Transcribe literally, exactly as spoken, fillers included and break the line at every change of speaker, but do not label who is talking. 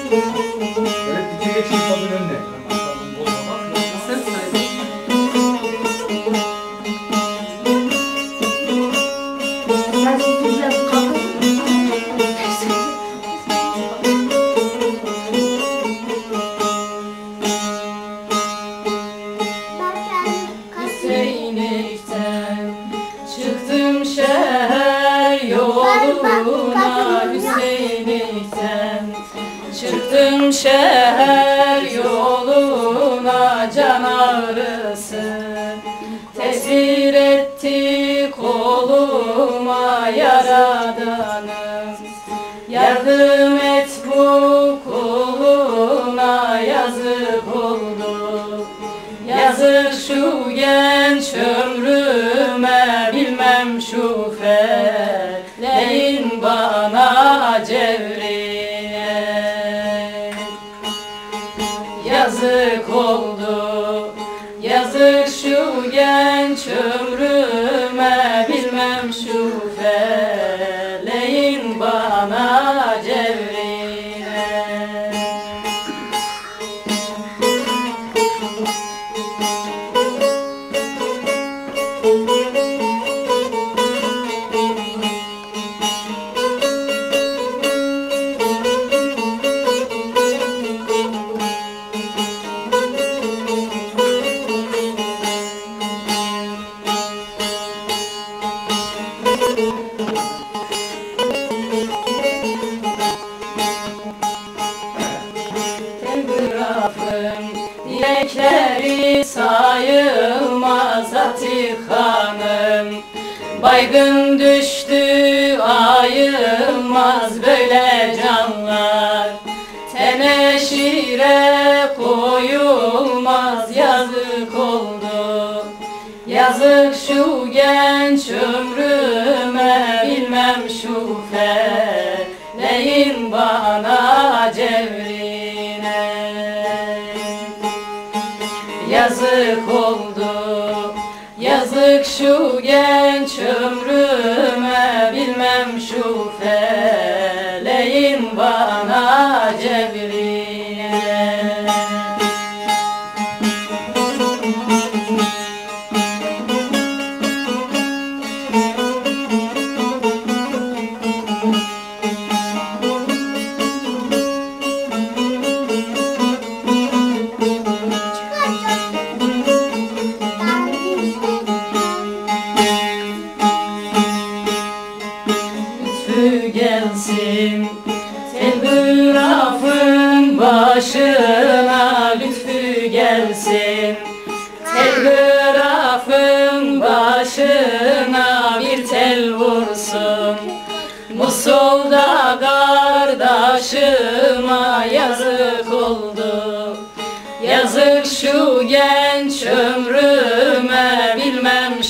Evet, bir geçeyim tabii önüne.
Sen söyle.
Ben sizinle kalkıp
Hüseyinlikten çıktım şehir yoluna, Hüseyinlikten çıktım şehir yoluna, can ağrısı tesir etti koluma, Yaradanım yardım et bu kuluna, yazık oldu yazık şu genç ömrüme, bilmem şu feleğin bana cevrine. Yazık oldu yazık şu genç ömrüme, bilmem şu feleğin bana cevrine. Telgrafım dilekleri sayılmaz Atik Hanım, baygın düştü ayılmaz böyle canlar, teneşire koyulmaz, yazık oldu yazık şu genç ömrüme, bilmem şu feleğin bana cevrine. Yazık oldu yazık şu genç ömrüme, bilmem şu feleğin bana cevrine. Gelsin telgrafın başına, lütfü gelsin telgrafın başına, bir tel vursun Musul'da kardeşime, yazık oldu yazık şu genç ömrüme, bilmem